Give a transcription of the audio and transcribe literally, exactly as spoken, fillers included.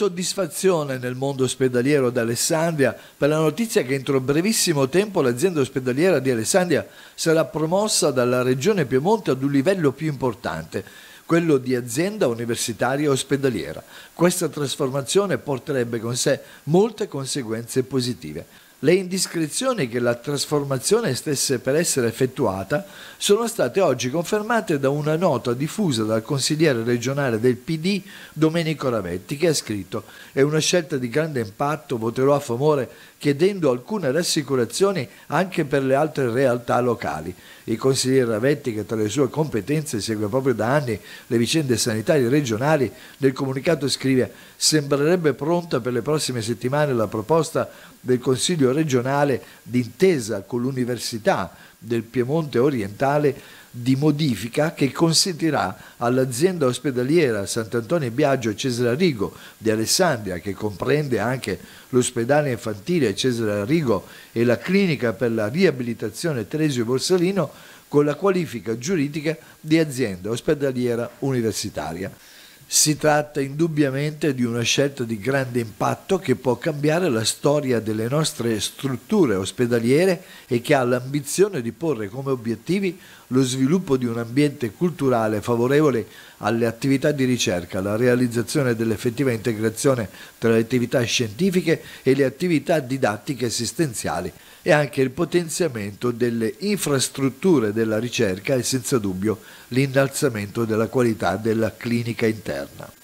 soddisfazione nel mondo ospedaliero d'Alessandria per la notizia che entro brevissimo tempo l'azienda ospedaliera di Alessandria sarà promossa dalla Regione Piemonte ad un livello più importante, quello di azienda universitaria ospedaliera. Questa trasformazione porterebbe con sé molte conseguenze positive. Le indiscrezioni che la trasformazione stesse per essere effettuata sono state oggi confermate da una nota diffusa dal consigliere regionale del P D Domenico Ravetti, che ha scritto: «È una scelta di grande impatto, voterò a favore chiedendo alcune rassicurazioni anche per le altre realtà locali». Il consigliere Ravetti, che tra le sue competenze segue proprio da anni le vicende sanitarie regionali, nel comunicato scrive: «Sembrerebbe pronta per le prossime settimane la proposta del Consiglio regionale d'intesa con l'Università del Piemonte Orientale di modifica che consentirà all'azienda ospedaliera Sant'Antonio Biagio Cesare Arrigo di Alessandria, che comprende anche l'ospedale infantile Cesare Arrigo e la clinica per la riabilitazione Telesio Borsalino, con la qualifica giuridica di azienda ospedaliera universitaria». Si tratta indubbiamente di una scelta di grande impatto che può cambiare la storia delle nostre strutture ospedaliere e che ha l'ambizione di porre come obiettivi lo sviluppo di un ambiente culturale favorevole alle attività di ricerca, la realizzazione dell'effettiva integrazione tra le attività scientifiche e le attività didattiche assistenziali e anche il potenziamento delle infrastrutture della ricerca e senza dubbio l'innalzamento della qualità della clinica interna.